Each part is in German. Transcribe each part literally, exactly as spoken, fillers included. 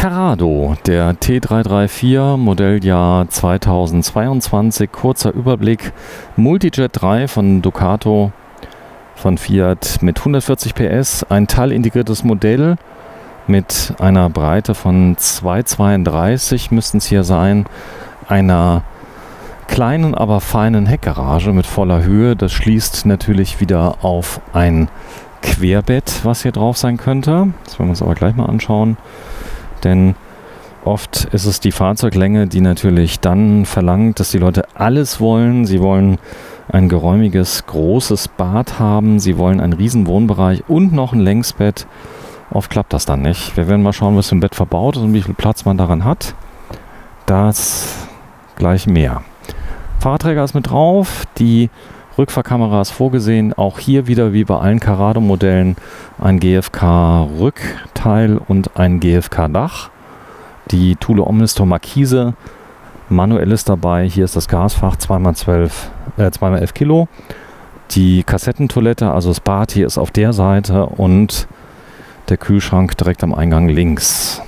Carrado, der T drei drei vier, Modelljahr zweitausendzweiundzwanzig, kurzer Überblick, Multijet drei von Ducato, von Fiat mit hundertvierzig P S, ein teilintegriertes Modell mit einer Breite von zwei Komma zweiunddreißig müssten es hier sein, einer kleinen, aber feinen Heckgarage mit voller Höhe. Das schließt natürlich wieder auf ein Querbett, was hier drauf sein könnte. Das werden wir uns aber gleich mal anschauen. Denn oft ist es die Fahrzeuglänge, die natürlich dann verlangt, dass die Leute alles wollen. Sie wollen ein geräumiges, großes Bad haben. Sie wollen einen riesen Wohnbereich und noch ein Längsbett. Oft klappt das dann nicht. Wir werden mal schauen, was für ein Bett verbaut ist und wie viel Platz man daran hat. Das gleich mehr. Fahrradträger ist mit drauf. Die Rückfahrkamera ist vorgesehen. Auch hier wieder wie bei allen Carrado-Modellen ein G F K-Rückteil und ein G F K-Dach. Die Thule Omnistor Markise, manuell ist dabei. Hier ist das Gasfach, zwei mal elf Kilo. Die Kassettentoilette, also das Bad hier ist auf der Seite und der Kühlschrank direkt am Eingang links.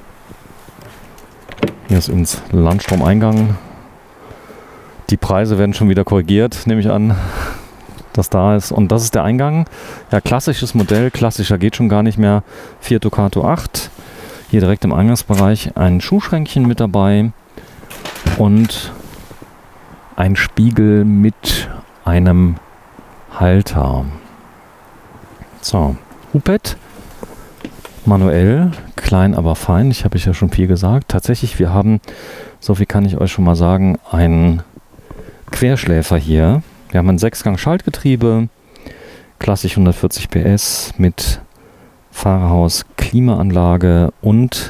Hier ist übrigens Landstromeingang. Die Preise werden schon wieder korrigiert, nehme ich an, dass da ist. Und das ist der Eingang. Ja, klassisches Modell. Klassischer geht schon gar nicht mehr. Fiat Ducato acht. Hier direkt im Eingangsbereich ein Schuhschränkchen mit dabei. Und ein Spiegel mit einem Halter. So, Hubbett. Manuell. Klein, aber fein. Ich habe ich ja schon viel gesagt. Tatsächlich, wir haben, so viel kann ich euch schon mal sagen, einen Querschläfer hier. Wir haben ein Sechsgang-Schaltgetriebe, klassisch hundertvierzig P S mit Fahrerhaus, Klimaanlage und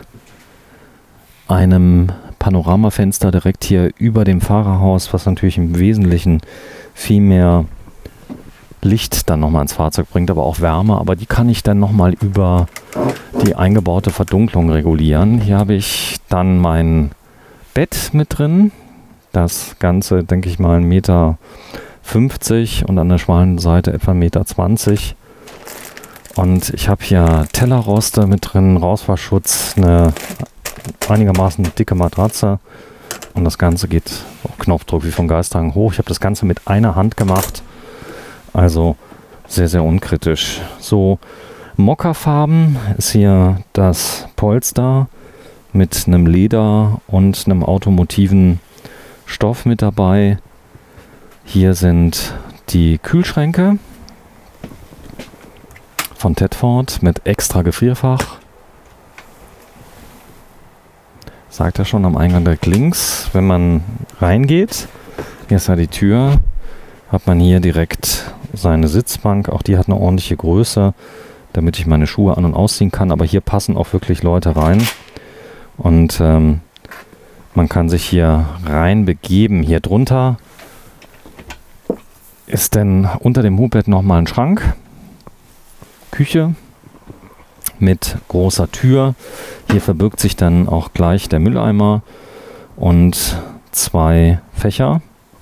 einem Panoramafenster direkt hier über dem Fahrerhaus, was natürlich im Wesentlichen viel mehr Licht dann nochmal ins Fahrzeug bringt, aber auch Wärme. Aber die kann ich dann nochmal über die eingebaute Verdunklung regulieren. Hier habe ich dann mein Bett mit drin. Das Ganze, denke ich mal, ein Meter fünfzig und an der schmalen Seite etwa ein Meter zwanzig. Und ich habe hier Tellerroste mit drin, Rausfahrschutz, eine einigermaßen dicke Matratze. Und das Ganze geht auf Knopfdruck wie vom Geisthagen hoch. Ich habe das Ganze mit einer Hand gemacht. Also sehr, sehr unkritisch. So, Mokkafarben ist hier das Polster mit einem Leder und einem automotiven Stoff mit dabei. Hier sind die Kühlschränke von Tedford mit extra Gefrierfach. Sagt er schon am Eingang direkt links. Wenn man reingeht, hier ist ja die Tür, hat man hier direkt seine Sitzbank. Auch die hat eine ordentliche Größe, damit ich meine Schuhe an- und ausziehen kann. Aber hier passen auch wirklich Leute rein. Und ähm, man kann sich hier rein begeben. Hier drunter ist dann unter dem Hubbett nochmal ein Schrank. Küche mit großer Tür. Hier verbirgt sich dann auch gleich der Mülleimer und zwei Fächer.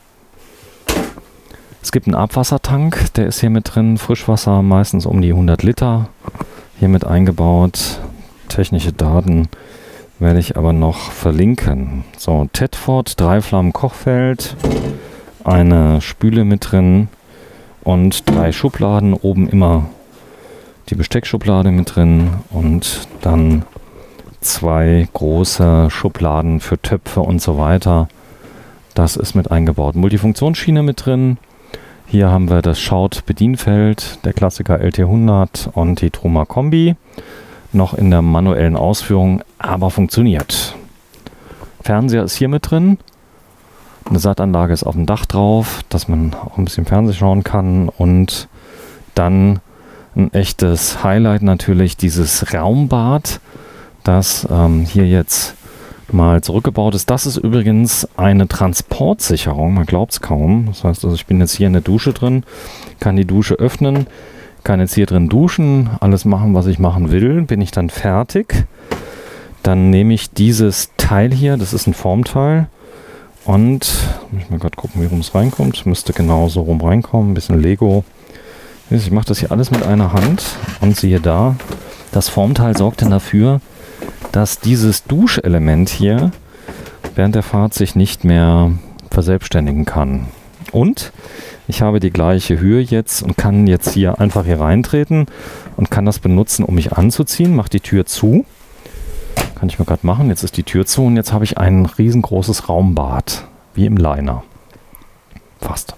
Es gibt einen Abwassertank, der ist hier mit drin. Frischwasser, meistens um die hundert Liter. Hier mit eingebaut. Technische Daten werde ich aber noch verlinken. So, Tedford, drei Flammen Kochfeld, eine Spüle mit drin und drei Schubladen. Oben immer die Besteckschublade mit drin und dann zwei große Schubladen für Töpfe und so weiter. Das ist mit eingebaut. Multifunktionsschiene mit drin. Hier haben wir das Schaut-Bedienfeld, der Klassiker L T hundert und die Truma Kombi. Noch in der manuellen Ausführung, aber funktioniert. Fernseher ist hier mit drin. Eine Sattanlage ist auf dem Dach drauf, dass man auch ein bisschen Fernsehen schauen kann. Und dann ein echtes Highlight natürlich, dieses Raumbad, das ähm, hier jetzt mal zurückgebaut ist. Das ist übrigens eine Transportsicherung, man glaubt es kaum. Das heißt, also ich bin jetzt hier in der Dusche drin, kann die Dusche öffnen, kann jetzt hier drin duschen, alles machen, was ich machen will. Bin ich dann fertig, dann nehme ich dieses Teil hier, das ist ein Formteil, und muss ich mal gerade gucken, wie rum es reinkommt. Müsste genau so rum reinkommen, ein bisschen Lego. Ich mache das hier alles mit einer Hand und siehe da, das Formteil sorgt dann dafür, dass dieses Duschelement hier während der Fahrt sich nicht mehr verselbstständigen kann. Und ich habe die gleiche Höhe jetzt und kann jetzt hier einfach hier reintreten und kann das benutzen, um mich anzuziehen. Mache die Tür zu. Kann ich mal gerade machen. Jetzt ist die Tür zu und jetzt habe ich ein riesengroßes Raumbad. Wie im Liner. Fast.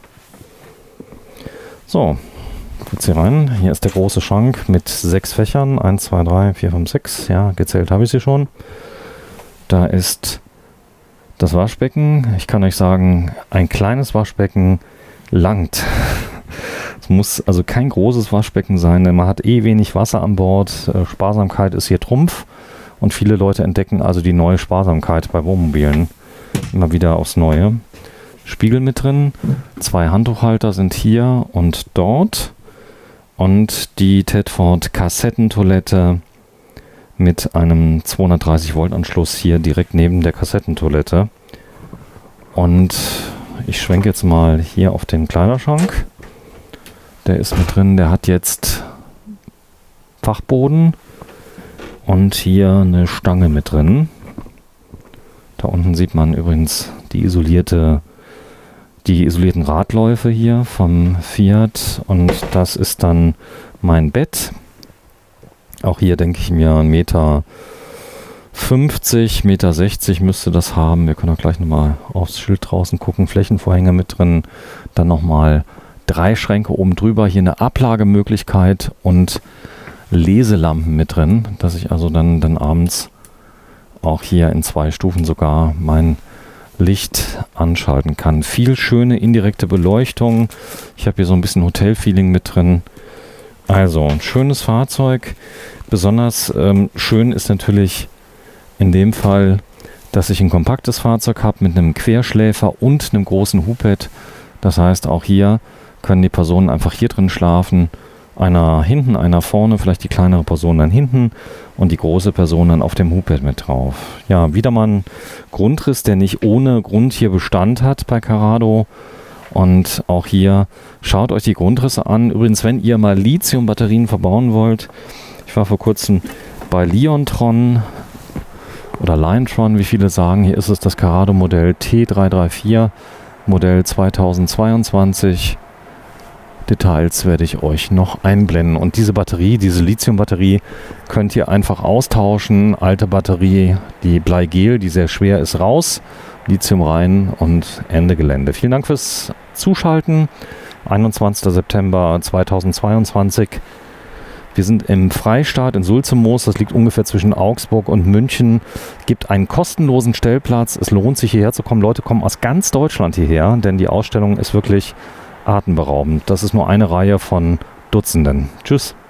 So. Kurz hier rein. Hier ist der große Schrank mit sechs Fächern. eins, zwei, drei, vier, fünf, sechs. Ja, gezählt habe ich sie schon. Da ist das Waschbecken. Ich kann euch sagen, ein kleines Waschbecken langt. Es muss also kein großes Waschbecken sein, denn man hat eh wenig Wasser an Bord. Äh, Sparsamkeit ist hier Trumpf. Und viele Leute entdecken also die neue Sparsamkeit bei Wohnmobilen immer wieder aufs Neue. Spiegel mit drin. Zwei Handtuchhalter sind hier und dort. Und die Tedford Kassettentoilette mit einem zweihundertdreißig Volt Anschluss hier direkt neben der Kassettentoilette. Und ich schwenke jetzt mal hier auf den Kleiderschrank. Der ist mit drin, der hat jetzt Fachboden und hier eine Stange mit drin. Da unten sieht man übrigens die isolierte, die isolierten Radläufe hier vom Fiat und das ist dann mein Bett. Auch hier denke ich mir ein Meter fünfzig, Meter sechzig müsste das haben. Wir können auch gleich nochmal aufs Schild draußen gucken. Flächenvorhänge mit drin. Dann nochmal drei Schränke oben drüber. Hier eine Ablagemöglichkeit und Leselampen mit drin, dass ich also dann, dann abends auch hier in zwei Stufen sogar mein Licht anschalten kann. Viel schöne indirekte Beleuchtung. Ich habe hier so ein bisschen Hotelfeeling mit drin. Also ein schönes Fahrzeug. Besonders ähm, schön ist natürlich in dem Fall, dass ich ein kompaktes Fahrzeug habe mit einem Querschläfer und einem großen Hubbett. Das heißt, auch hier können die Personen einfach hier drin schlafen. Einer hinten, einer vorne, vielleicht die kleinere Person dann hinten und die große Person dann auf dem Hubbett mit drauf. Ja, wieder mal ein Grundriss, der nicht ohne Grund hier Bestand hat bei Carrado. Und auch hier schaut euch die Grundrisse an. Übrigens, wenn ihr mal Lithium-Batterien verbauen wollt, ich war vor kurzem bei Leontron oder Liontron, wie viele sagen, hier ist es das Carrado Modell T drei drei vier, Modell zweitausendzweiundzwanzig. Details werde ich euch noch einblenden. Und diese Batterie, diese Lithium-Batterie, könnt ihr einfach austauschen. Alte Batterie, die Bleigel, die sehr schwer ist, raus. Lithium rein und Ende Gelände. Vielen Dank fürs Zuschalten. einundzwanzigster September zweitausendzweiundzwanzig. Wir sind im Freistaat in Sulzemoos. Das liegt ungefähr zwischen Augsburg und München. Gibt einen kostenlosen Stellplatz. Es lohnt sich hierher zu kommen. Leute kommen aus ganz Deutschland hierher, denn die Ausstellung ist wirklich atemberaubend. Das ist nur eine Reihe von Dutzenden. Tschüss.